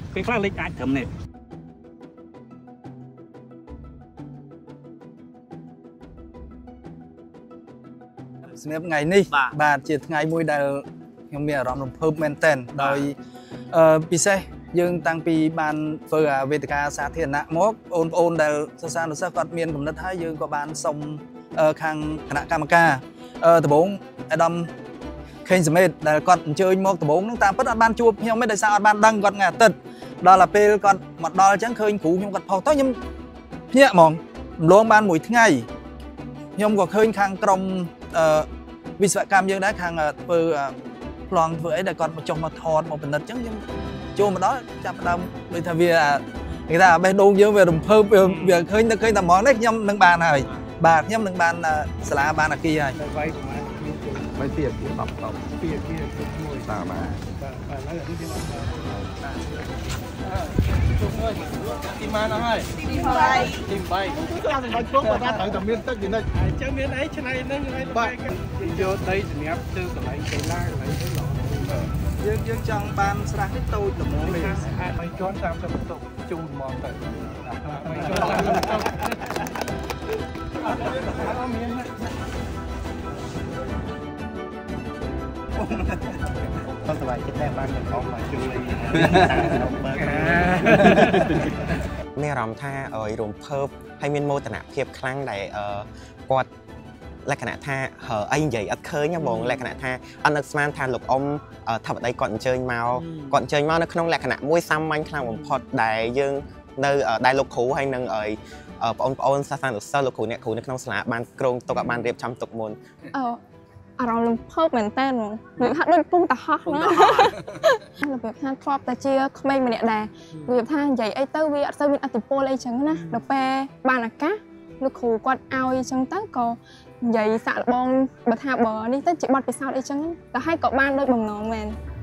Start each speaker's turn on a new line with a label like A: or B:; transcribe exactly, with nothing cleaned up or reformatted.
A: ពេលខ្លះលេខអាចត្រឹមនេះសម្រាប់ថ្ងៃនេះបាទជាថ្ងៃមួយដែលខ្ញុំមានអារម្មណ៍រំភើបមែនទែនដោយពិសេសយើងតាំងពីបានធ្វើវេទិកាសាធារណៈមកបងប្អូនដែលសិស្សានុសិស្សគាត់មានគំនិតហើយយើងក៏បានសុំខាងគណៈកម្មការដំបូងអាដាមខេងសមេតដែលគាត់អញ្ជើញមកដំបូងហ្នឹងតាមពិតអត់បានជួបខ្ញុំទេដោយសារអត់បានដឹងគាត់ថ្ងៃអាទិត្យដល់តែពេលគាត់មកដល់អញ្ចឹងឃើញគ្រូខ្ញុំគាត់ផុសទៅខ្ញុំភ្ញាក់ហ្មងរំលងបានមួយថ្ងៃខ្ញុំក៏ឃើញខាងក្រុមវិស្វកម្មយើងដែរខាងធ្វើប្លង់ធ្វើអីដែលគាត់មកចុះមកថតមកពិនិត្យអញ្ចឹងខ្ញុំចូលមកដល់ចាប់ដើមដូចថាវាគេថាបេះដូងយើងវារំភើបវាឃើញទៅឃើញតែហ្មងនេះខ្ញុំនឹងបានហើយបាទខ្ញុំនឹងបានសាលាបានអាគារហើយវាយប្រហែលវាយទៀតដប់ដប់ពីអាគារមួយបាទបាទបាទហើយនេះខ្ញុំបាទជុំហើយទីម៉ានហើយទីបីទីបីគឺអាសម្រាប់ជុំគាត់ថាត្រូវតែមានទឹកពីនិចអញ្ចឹងមានអីឆ្នៃនឹងហើយបាទយកដីសម្រាប់ធ្វើកន្លែងកីឡាកន្លែងអីយើងយើងចង់បានស្រះនេះតូចល្មមទេអាចបីជាន់តាមទៅបន្ទប់ជូនហ្មងទៅបីជាន់តាមបន្ទប់អត់មានគាត់សប្បាយចិត្តដែរបានទាំងអស់មកជួយមានអារម្មណ៍ថាឲ្យរំភើបហើយមានមោទនភាពខ្លាំងដែលគាត់លក្ខណៈថាអីនិយាយអត់ឃើញហ្មងលក្ខណៈថាអត់នឹកស្មានថាលោកអ៊ំថាបតីគាត់អញ្ជើញមកគាត់អញ្ជើញមកនៅក្នុងលក្ខណៈមួយសាមញ្ញខ្លាំងបំផុតដែលយើងនៅដែលលោកគ្រូហើយនឹងឲ្យបងប្អូនសិស្សសិស្សលោកគ្រូអ្នកគ្រូនៅក្នុងសាលាបានក្រុងទុកឲ្យបានរៀបចំទុកមុនអឺអារម្មណ៍រំភើបមែនតើវាហាក់ដូចពុះតហោះណារបៀបថាធ្លាប់តែជាក្មេងម្នាក់ដែរវាថានិយាយអីទៅវាអត់ទៅមានអតិពលអីចឹងណាដល់ពេលបានឱកាសលោកគ្រូគាត់ឲ្យចឹងទៅក៏និយាយសាក់លបងបើថាបើនេះទៅជាបទពិសោធន៍អីចឹងទៅឲ្យក៏បានដូចបំណងមែន